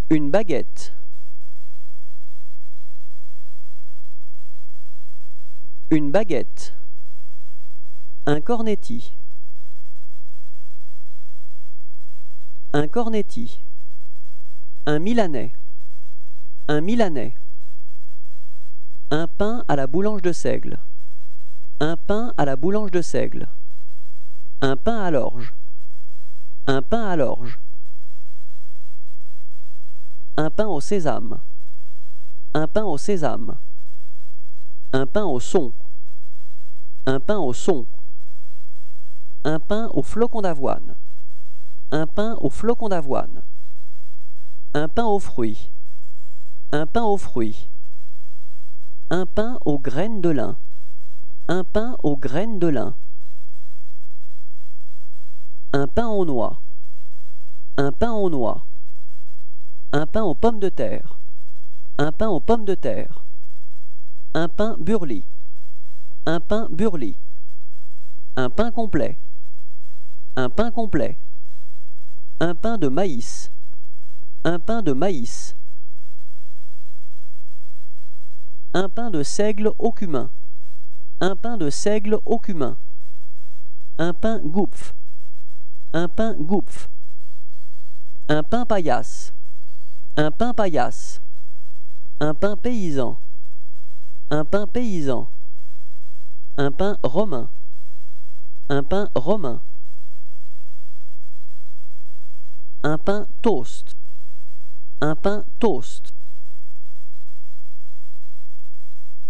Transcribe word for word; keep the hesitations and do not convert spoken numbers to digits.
Une baguette. Une baguette. Un cornetti. Un cornetti. Un milanais. Un milanais. Un pain à la boulange de seigle. Un pain à la boulange de seigle. Un pain à l'orge. Un pain à l'orge. Un pain au sésame. Un pain au sésame. Un pain au son. Un pain au son. Un pain au flocon d'avoine. Un pain au flocon d'avoine. Un pain aux fruits. Un pain aux fruits. Un pain aux graines de lin. Un pain aux graines de lin. Un pain aux noix. Un pain aux noix. Un pain aux pommes de terre. Un pain aux pommes de terre. Un pain burli. Un pain burli. Un pain complet. Un pain complet. Un pain de maïs. Un pain de maïs. Un pain de seigle au cumin. Un pain de seigle au cumin. Un pain goupf. Un pain goupf. Un pain paillasse. Un pain paillasse. Un pain paysan. Un pain paysan. Un pain romain. Un pain romain. Un pain toast. Un pain toast.